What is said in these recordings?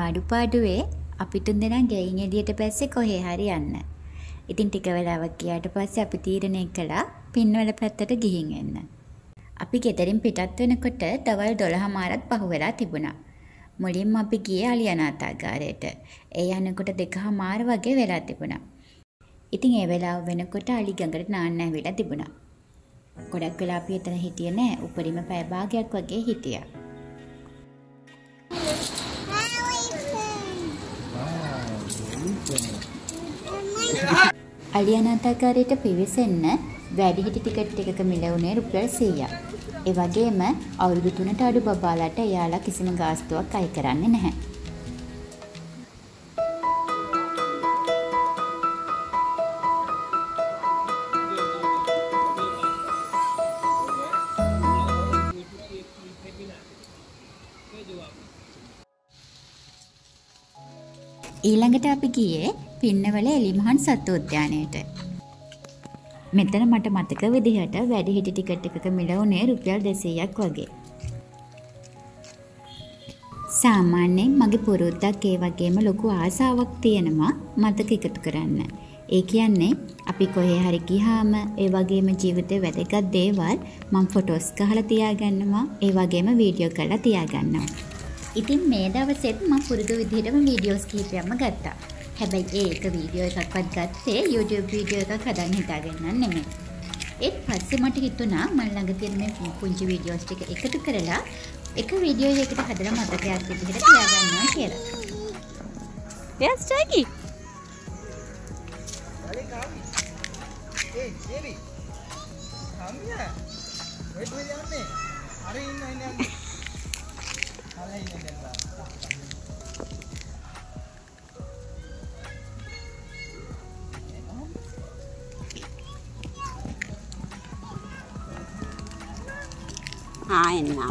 අඩුපාඩුවේ අපි තුන්දෙනා ගෙයින් එළියට බැස්සේ කොහේ හරි යන්න. ඉතින් ටික වෙලාවක් ගියාට පස්සේ අපි තීරණය කළා පින්වල පැත්තට ගිහින් එන්න. අපි ගෙදරින් පිටත් වෙනකොට දවල් 12:00මාරත් පහු වෙලා තිබුණා. මුලින්ම අපි ගියේ අලියනාථාගාරයට. ඒ යනකොට 2:00මාර වගේ වෙලා තිබුණා. ඉතින් ඒ වෙලාව වෙනකොට අලි ගඟට නාන්න ඇවිල්ලා තිබුණා. ගොඩක් වෙලා අපි එතන හිටියේ නෑ. උපරිම පැය භාගයක් වගේ හිටියා. අලියනාථාගාරයට පිවිසෙන්න වැඩිහිටි ටිකට් එකක මිල වුණේ රුපියල් 100ක්. ඒ වගේම අවුරුදු 3ට අඩු බබාලාට එයාලා කිසිම ගාස්තුවක් අය කරන්නේ නැහැ. ඊළඟට අපි ගියේ පින්නවල එලිමහන් සත්ව උද්‍යානයට. මෙතන මට මතක විදිහට වැඩිහිටි ටිකට් එකක මිල වුණේ රුපියල් 200ක් වගේ. සාමාන්‍යයෙන් මගේ පුරුද්දක් ඒ වගේම ලොකු ආසාවක් තියෙනවා මතක එකතු කරන්න. ඒ කියන්නේ අපි කොහේ හරි ගියාම ඒ වගේම ජීවිතේ වැදගත් දේවල් මම ෆොටෝස් ගහලා තියාගන්නවා. ඒ වගේම වීඩියෝ කරලා තියාගන්නවා. ඉතින් මේ දවසෙත් මම පුරුදු විදිහටම වීඩියෝස් කිහිපයක්ම ගත්තා. හැබැයි ඒක වීඩියෝ එකක්වත් ගත්තේ YouTube වීඩියෝ එකක් හදන්න හිතාගෙන නෙමෙයි. ඒත් පස්සේ මට හිතුණා මම ළඟ තියෙන මේ පුංචි වීඩියෝස් ටික එකතු කරලා එක වීඩියෝ එකකට හදලා මතකයක් විදිහට තියාගන්නවා කියලා. Yes, Jackie. Hey, Jerry. Come here. Wait, wait, yන්නේ. අර ඉන්න. හරි ඉන්න දැන්. Hai nak.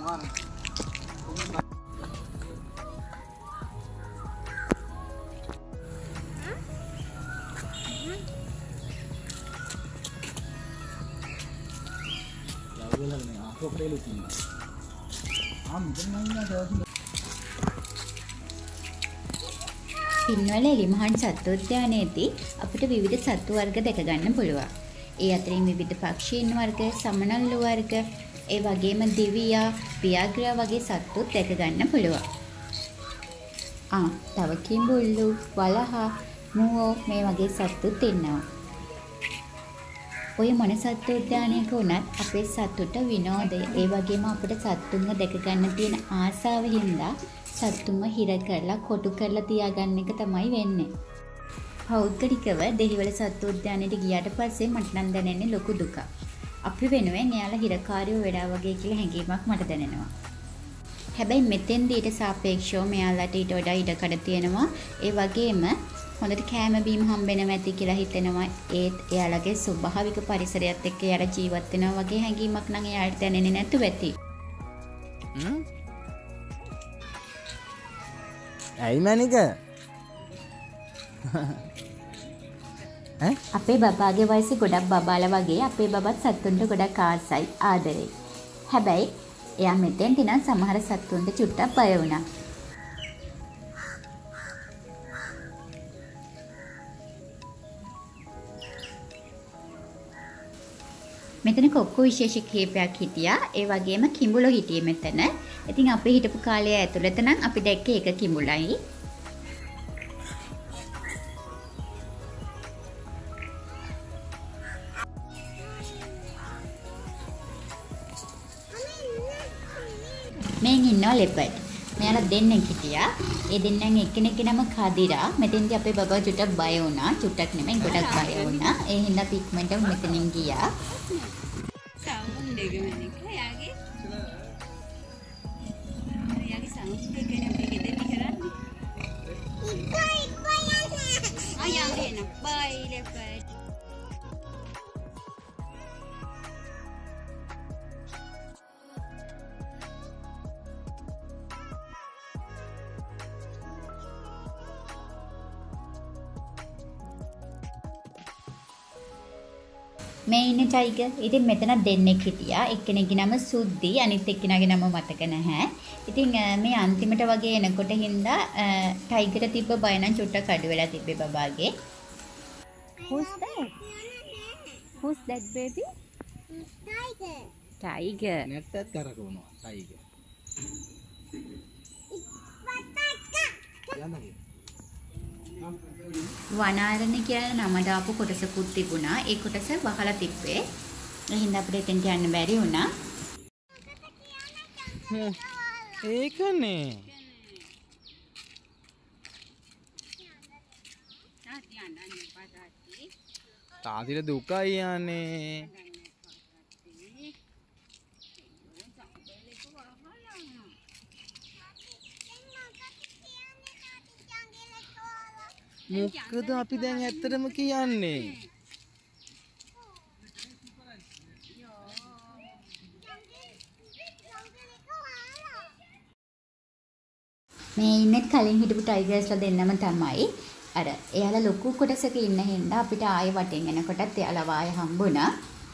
පින්වල එලිමහන් සත්ව උද්‍යානයේදී අපිට විවිධ සත්තු වර්ග දැක ගන්න පුළුවන්. ඒ අතරින් විවිධ පක්ෂීන් වර්ග, සමනල්ලු වර්ග, ඒ වගේම දිවියා, පියාග්‍රා වගේ සත්තුත් දැක ගන්න පුළුවන්. තව කිඹුල්ලු, වලහා, මුවෝ මේ වගේ සත්තුත් ඉන්නවා. ඔය මොන සත්ව උද්‍යානයක වුණත් අපේ සතුට විනෝදය, ඒ වගේම අපිට සත්තුන්ව දැක ගන්න තියෙන ආසාව හින්දා සත්තුන්ව හිර කරලා කොටු කරලා තියාගන්න එක තමයි වෙන්නේ. පෞද්ගලිකව දෙහිවල සත්ව උද්‍යානයට ගියාට පස්සේ මට නම් දැනෙන්නේ ලොකු දුකක්. අපි වෙනුවෙන් එයාලා හිරකාරයෝ වෙලා වගේ කියලා හැඟීමක් මට දැනෙනවා. හැබැයි මෙතෙන්දී ඊට සාපේක්ෂව මෙයාලට ඊට වඩා ඉඩකඩ තියෙනවා. ඒ වගේම හොඳට කෑම බීම හම්බෙනවා ඇති කියලා හිතෙනවා. ඒත් එයාලගේ ස්වභාවික පරිසරයත් එක්ක එයාලා ජීවත් වෙනවා වගේ හැඟීමක් නම් එයාලට දැනෙන්නේ නැතුව ඇති. ඇයි මැනික? අපේ බබාගේ වයසේ ගොඩක් බබාලා වගේ අපේ බබත් සත්තුන්ට ගොඩක් ආසයි ආදරෙයි. හැබැයි එයා මෙතෙන්ට නම් සමහර සත්තුන්ට චුට්ටක් බය වුණා. මෙතන කොක්කු විශේෂ කීපයක් හිටියා. ඒ වගේම කිඹුලෝ හිටියේ මෙතන. ඉතින් අපි හිටපු කාලය ඇතුළත නම් අපි දැක්කේ එක කිඹුලයි. මෙන් ඉන්නවා ලෙපර්ඩ්. මෙයාලා දෙන්නෙක් හිටියා. ඒ දෙන්නෙන් එක්කෙනෙක්ගේ නම කදිරා. මෙතෙන්දී අපේ බබා චුට්ටක් බය වුණා. චුට්ටක් නෙමෙයි ගොඩක් බය වුණා. ඒ හින්දා පික්මෙන්ට මෙතනින් ගියා. සවුන්ඩ් එක මනික යාගේ. යාගේ සවුන්ඩ් එක ගැන අපි ගෙදර කරන්නේ. යන්නේ නෑ. බයි ලෙපර්ඩ්. මේ ඉන්නේ ටයිගර්. ඉතින් මෙතන දෙන්නෙක් හිටියා. එක්කෙනෙක්ගේ නම සුද්දි, අනිත් එක්කෙනාගේ නම මතක නැහැ. ඉතින් මේ අන්තිමට වගේ එනකොට හින්දා ටයිගර්ට තිබ්බ බය නම් චුට්ටක් අඩු වෙලා තිබ්බේ බබාගේ. Who's that? Who's that baby? Tiger. නැත්තත් කරකවනවා ටයිගර්. වනාරණේ කියලා නමට ආපු කොටසකුත් තිබුණා. ඒ කොටස වහලා තිබ්බේ. ඒ හින්දා අපිට එතෙන්ට යන්න බැරි වුණා. ඒකනේ. තාතිල දුකයි යන්නේ. මොකද අපි දැන් ඇත්තටම කියන්නේ? මේ ඉන්නේ කලින් හිටපු ටයිගර්ස්ලා දෙන්නම තමයි. අර එයාලා ලොකු කොටසක ඉන්න හින්දා අපිට ආයෙ වටෙන් එනකොටත් එයාලා ආයෙ හම්බුණා.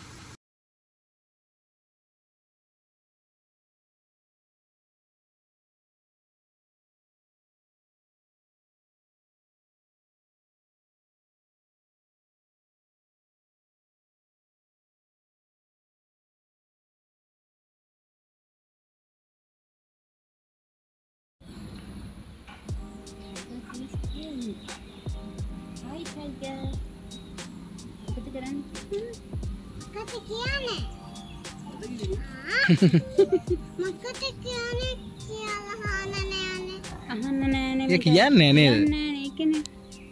Hi Tiger. Apa tu kan? Kata kiane. Makata kiane kiala hanane ane. Hanane ane. Ya කියන්නේ නේද? Hanane ඒකනේ.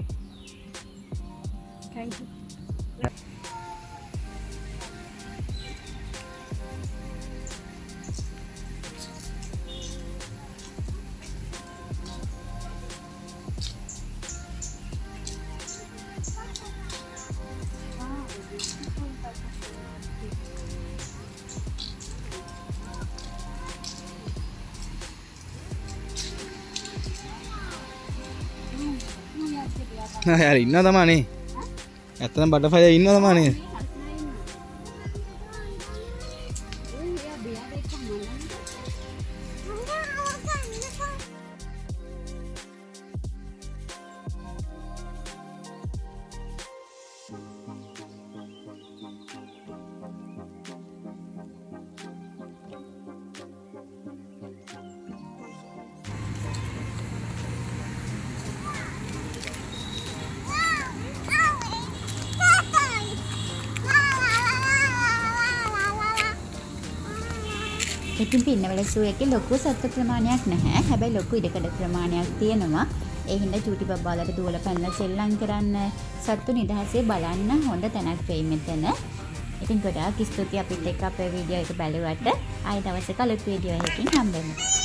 Tiger. යාර ඉන්නවා තමනේ. ඇත්තටම බටර්ෆ්ලයි ඉන්නවා තමනේ. ඉතින් පින්නවල සූ එකේ ලොකු සත්ත්ව ප්‍රමාණයක් නැහැ. හැබැයි ලොකු ඉඩකඩ ප්‍රමාණයක් තියෙනවා. ඒ හින්දා චූටි බබ්බාලට දුවලා පැනලා සෙල්ලම් කරන්න, සත්තු නිදහසේ බලන්න හොඳ තැනක් වෙයි මෙතන. ඉතින් ගොඩාක් ස්තුතියි අපිත් එක්ක අපේ වීඩියෝ එක බලුවට. ආයෙ දවසක අලුත් වීඩියෝ එකකින් හම්බෙමු.